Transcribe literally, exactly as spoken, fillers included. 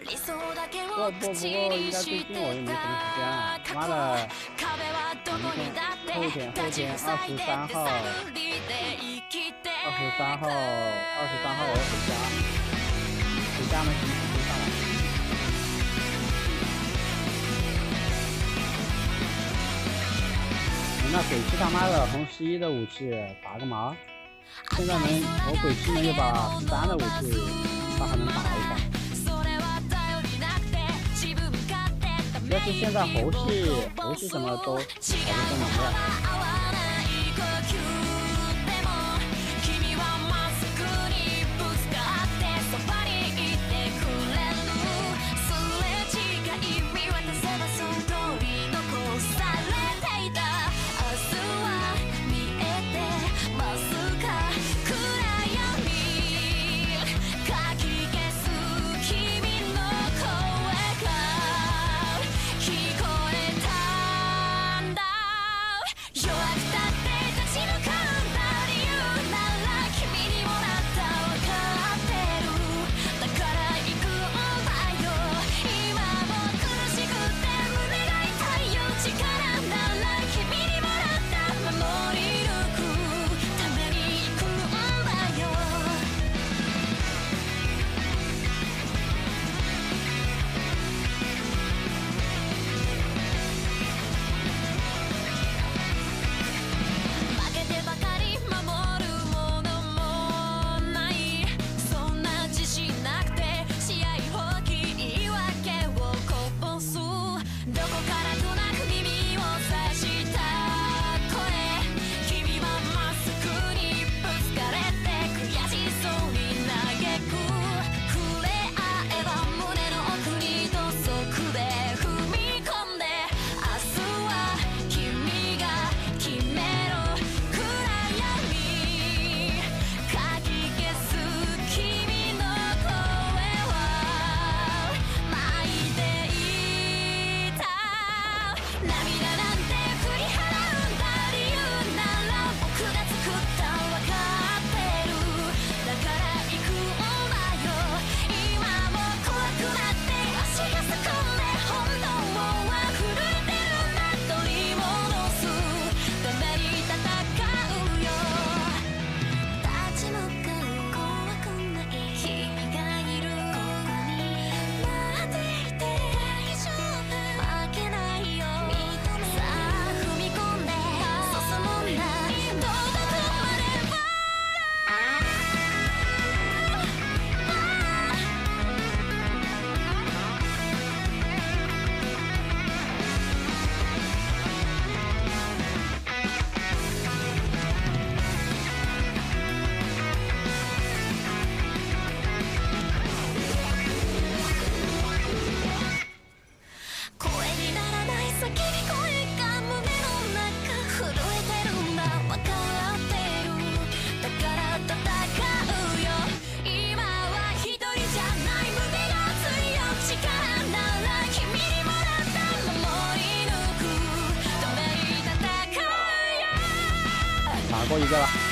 不不不过应该最近我也没什么时间了，妈的，明天、后天、后天二十三号，二十三号，二十三号我要回家，回家能行程上来。那鬼泣他妈的从十一的武器打个毛？现在能我鬼泣呢又把十三的武器，他还能打一把。要是现在猴系猴系什么都好像都能了。打过一个了。